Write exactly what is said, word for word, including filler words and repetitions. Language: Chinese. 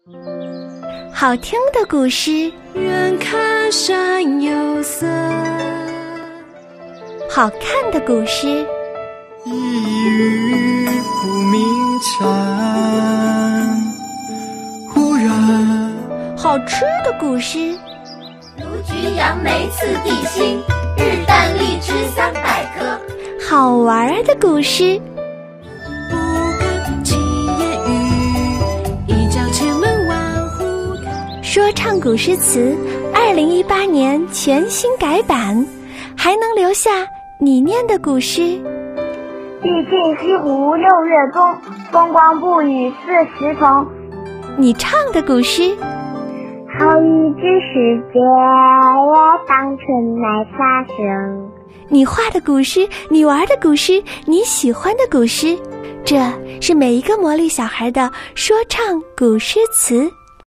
好听的古诗， 远看山有色； 好看的古诗， 一语不鸣蝉。忽然， 好吃的古诗， 卢橘杨梅次第新，日啖荔枝三百颗。 好玩的古诗， 不敢轻言语，一叫千门万户开。 说唱古诗词二零一八年全新改版，还能留下你念的古诗。 毕竟西湖六月中，风光不与四时同。 你唱的古诗， 好雨知时节，当春乃发生。 你画的古诗，你玩的古诗，你喜欢的古诗，这是每一个魔力小孩的说唱古诗词。